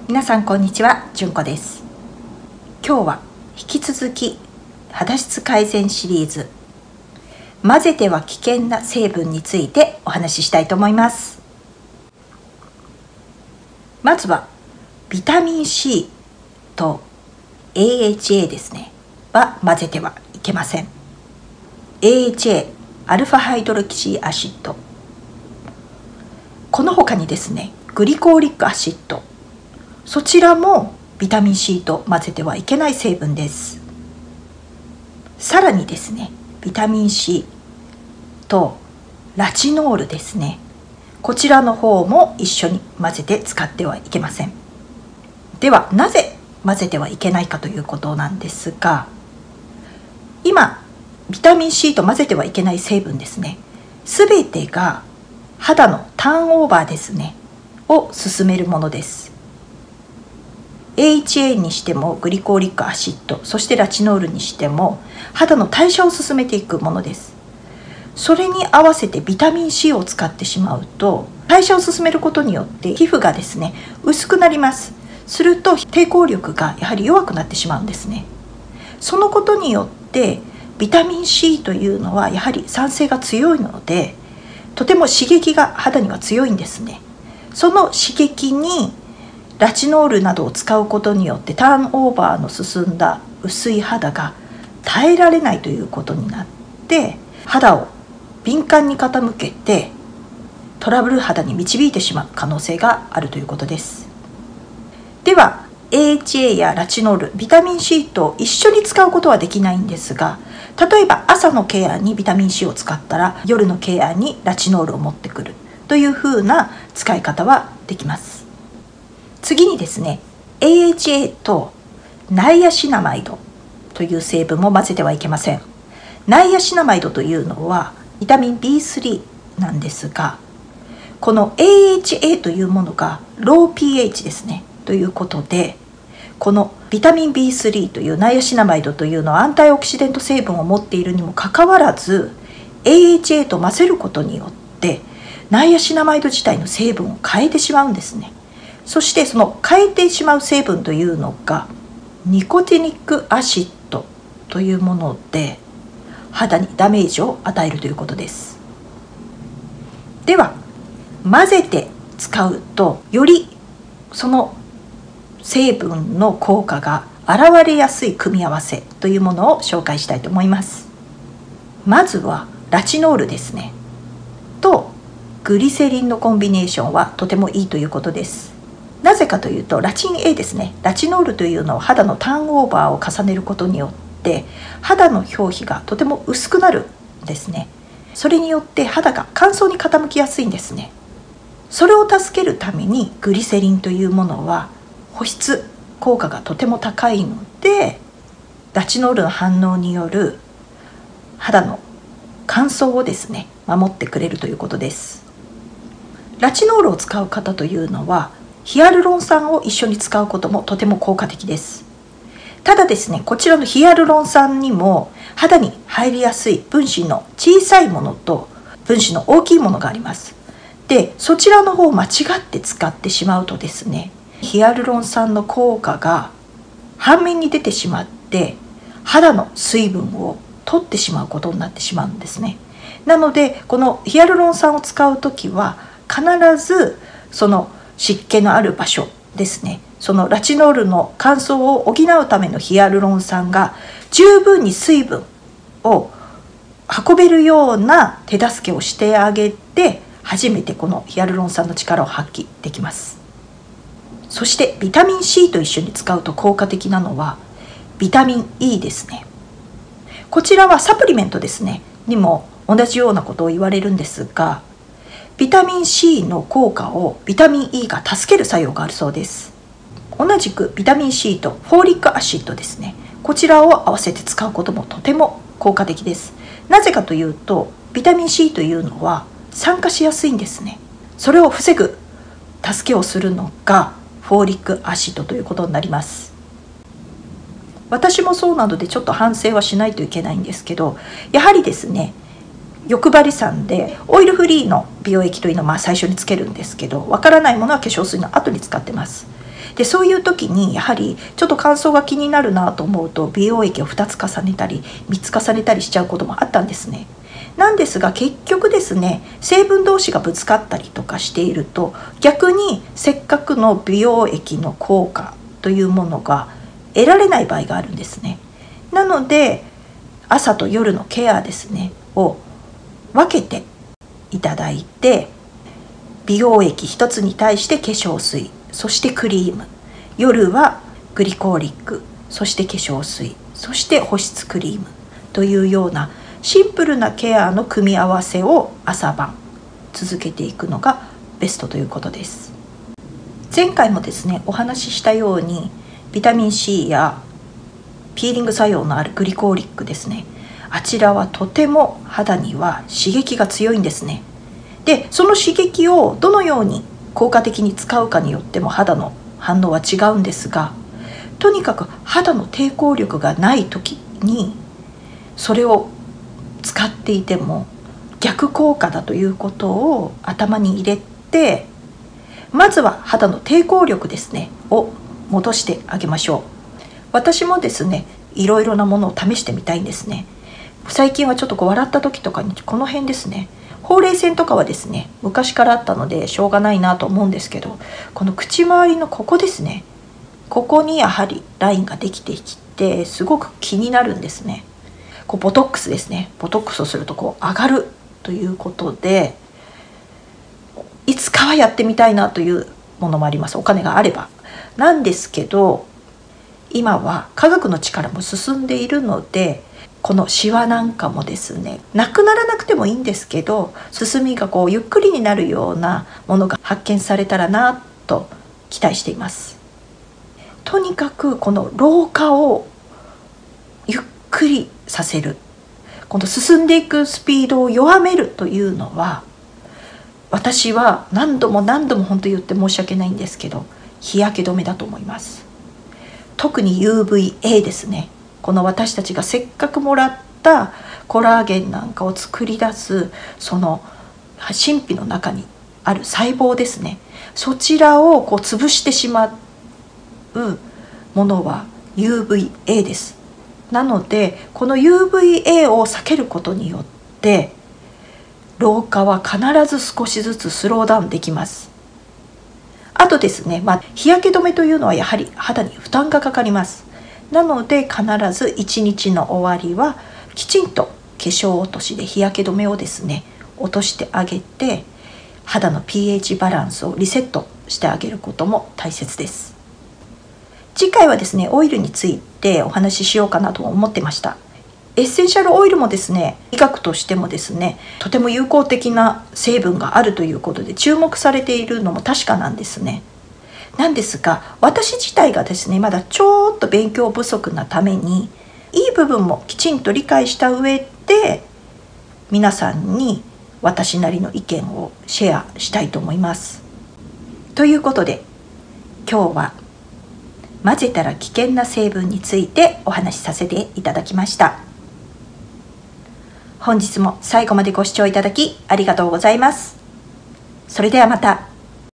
皆さんこんにちは、じゅんこです。今日は引き続き肌質改善シリーズ、混ぜては危険な成分についてお話ししたいと思います。まずはビタミン C と AHA ですねは混ぜてはいけません。 AHA アルファハイドロキシアシッド、この他にですねグリコーリックアシッド、そちらもビタミン C と混ぜてはいけない成分です。さらにですねビタミン C とラチノールですね、こちらの方も一緒に混ぜて使ってはいけません。ではなぜ混ぜてはいけないかということなんですが、今ビタミン C と混ぜてはいけない成分ですね、すべてが肌のターンオーバーですねを進めるものです。AHA にしてもグリコーリックアシッド、そしてラチノールにしても肌の代謝を進めていくものです。それに合わせてビタミン C を使ってしまうと、代謝を進めることによって皮膚がですね薄くなります。すると抵抗力がやはり弱くなってしまうんですね。そのことによってビタミン C というのはやはり酸性が強いので、とても刺激が肌には強いんですね。その刺激にラチノールなどを使うことによってターンオーバーの進んだ薄い肌が耐えられないということになって、肌を敏感に傾けてトラブル肌に導いてしまう可能性があるということです。では AHA やラチノール、ビタミン C と一緒に使うことはできないんですが、例えば朝のケアにビタミン C を使ったら夜のケアにラチノールを持ってくるというふうな使い方はできます。次にですね AHA とナイアシナマイドという成分も混ぜてはいけません。ナイアシナマイドというのはビタミン B3 なんですが、この AHA というものがロー pH ですねということで、このビタミン B3 というナイアシナマイドというのはアンタイオキシデント成分を持っているにもかかわらず AHA と混ぜることによってナイアシナマイド自体の成分を変えてしまうんですね。そしてその変えてしまう成分というのがニコティニックアシッドというもので、肌にダメージを与えるということです。では混ぜて使うとよりその成分の効果が現れやすい組み合わせというものを紹介したいと思います。まずはラチノールですねとグリセリンのコンビネーションはとてもいいということです。なぜかというとラチン A ですね、ラチノールというのは肌のターンオーバーを重ねることによって肌の表皮がとても薄くなるんですね。それによって肌が乾燥に傾きやすいんですね。それを助けるためにグリセリンというものは保湿効果がとても高いので、ラチノールの反応による肌の乾燥をですね守ってくれるということです。ラチノールを使う方というのはヒアルロン酸を一緒に使うこともとても効果的です。ただですね、こちらのヒアルロン酸にも肌に入りやすい分子の小さいものと分子の大きいものがあります。で、そちらの方を間違って使ってしまうとですね、ヒアルロン酸の効果が反面に出てしまって肌の水分を取ってしまうことになってしまうんですね。なのでこのヒアルロン酸を使うときは必ずその湿気のある場所ですね、そのラチノールの乾燥を補うためのヒアルロン酸が十分に水分を運べるような手助けをしてあげて、初めてこのヒアルロン酸の力を発揮できます。そしてビタミン C と一緒に使うと効果的なのはビタミン E ですね。こちらはサプリメントですねにも同じようなことを言われるんですが、ビタミン C の効果をビタミン E が助ける作用があるそうです。同じくビタミン C とフォーリックアシッドですね、こちらを合わせて使うこともとても効果的です。なぜかというとビタミン C というのは酸化しやすいんですね。それを防ぐ助けをするのがフォーリックアシッドということになります。私もそうなのでちょっと反省はしないといけないんですけど、やはりですね欲張りさんでオイルフリーの美容液というのを最初につけるんですけど、わからないものは化粧水の後に使ってます。 でそういう時にやはりちょっと乾燥が気になるなと思うと美容液を2つ重ねたり3つ重ねたりしちゃうこともあったんですね。なんですが結局ですね、成分同士がぶつかったりとかしていると逆にせっかくの美容液の効果というものが得られない場合があるんですね。なので朝と夜のケアですねを分けていただいて、美容液1つに対して化粧水、そしてクリーム、夜はグリコーリック、そして化粧水、そして保湿クリームというようなシンプルなケアの組み合わせを朝晩続けていくのがベストということです。前回もですねお話ししたようにビタミン C やピーリング作用のあるグリコーリックですね、あちらはとても肌には刺激が強いんですね。でその刺激をどのように効果的に使うかによっても肌の反応は違うんですが、とにかく肌の抵抗力がない時にそれを使っていても逆効果だということを頭に入れて、まずは肌の抵抗力ですねを戻してあげましょう。私もですねいろいろなものを試してみたいんですね。最近はちょっと笑った時とかにこの辺ですね、ほうれい線とかはですね昔からあったのでしょうがないなと思うんですけど、この口周りのここですね、ここにやはりラインができてきてすごく気になるんですね。こうボトックスですね、ボトックスをするとこう上がるということで、いつかはやってみたいなというものもあります、お金があればなんですけど、今は科学の力も進んでいるのでこのシワなんかもですねなくならなくてもいいんですけど、進みがこうゆっくりになるようなものが発見されたらなと期待しています。とにかくこの老化をゆっくりさせる、この進んでいくスピードを弱めるというのは、私は何度も本当言って申し訳ないんですけど日焼け止めだと思います。特に UVA ですね、この私たちがせっかくもらったコラーゲンなんかを作り出すその真皮の中にある細胞ですね、そちらをこう潰してしまうものは UVA です。なのでこの UVA を避けることによって老化は必ず少しずつスローダウンできます。あとですね、日焼け止めというのはやはり肌に負担がかかります。なので必ず一日の終わりはきちんと化粧落としで日焼け止めをですね落としてあげて、肌の pH バランスをリセットしてあげることも大切です。次回はですねオイルについてお話ししようかなと思ってました。エッセンシャルオイルもですね医学としてもですねとても有効的な成分があるということで注目されているのも確かなんですね。なんですが私自体がですねまだちょっと勉強不足なためにいい部分もきちんと理解した上で皆さんに私なりの意見をシェアしたいと思います。ということで今日は混ぜたら危険な成分についてお話しさせていただきました。本日も最後までご視聴いただきありがとうございます。それではまた。